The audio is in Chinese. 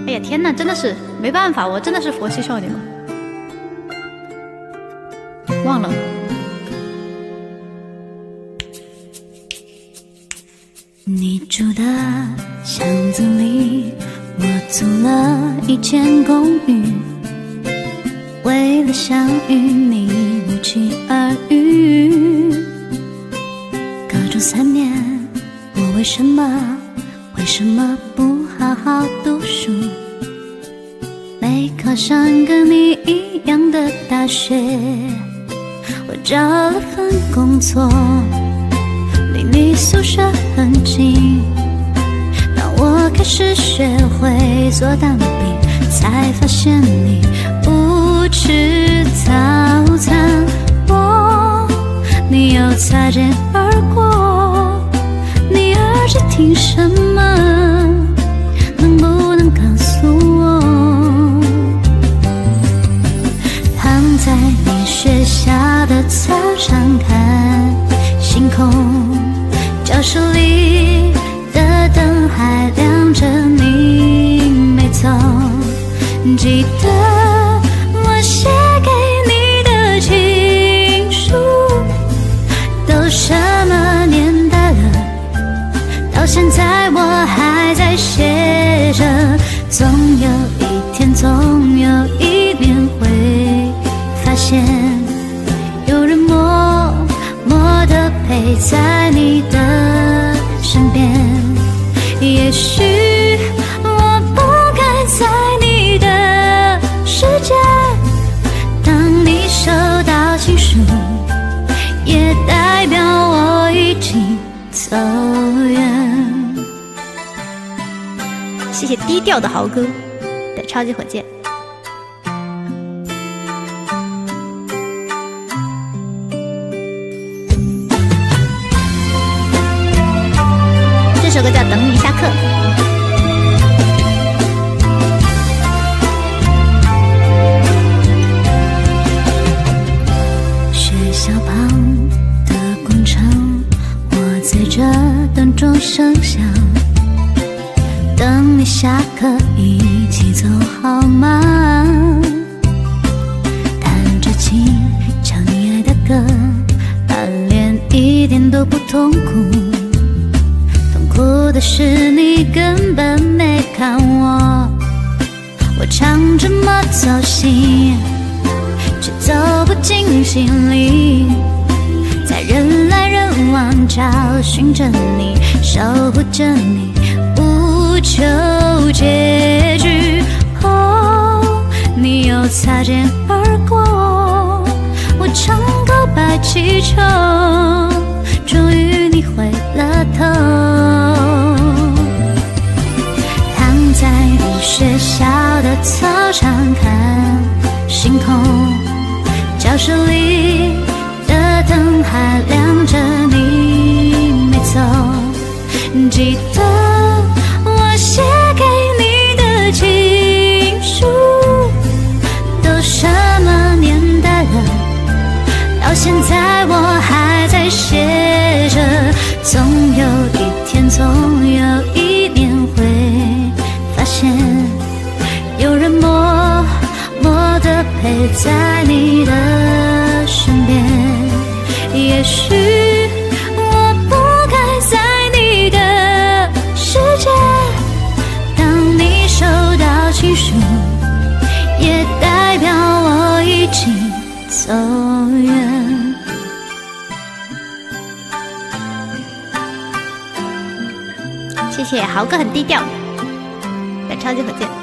哎呀天哪，真的是没办法，我真的是佛系少女了，忘了。 你住的巷子里，我租了一间公寓，为了相遇你无疾而愈。高中3年，我为什么不好好读书，没考上跟你一样的大学。我找了份工作，离你宿舍很近。当我开始学会做蛋饼，才发现你不吃早餐。你又擦肩而过，你耳机听什么？能不能告诉我？躺在你学校的操场看星空，教室里的灯还亮着，你没走。记得我写给你的情书，都什么年代了，到现在我还在写着。总有一天，总有一年会发现，有人默默地陪在你的身边。也许我不该在你的世界，当你收到情书，也代表我已经走远。 谢谢低调的豪哥的超级火箭。这首歌叫《等你下课》。 学校旁的广场，我在这等钟声响，等你下课一起走好吗？弹着琴，唱你爱的歌，暗恋一点都不痛苦。痛苦的是你根本没看我，我唱这么走心，却走不进心里。在人来人往找寻着你，守护着你，不求结局。你又擦肩而过，我唱告白气球，终于你回了头。躺在你学校的操场看星空，教室里的灯还亮着，你没走。记得我写给你的情书，都什么年代了，到现在我还在写着。总有一天，总有一年会发现，有人默默地陪在你的身边。也许我不该在你的世界，当你收到情书，也代表我已经走远。 谢谢豪哥很低调的超级火箭。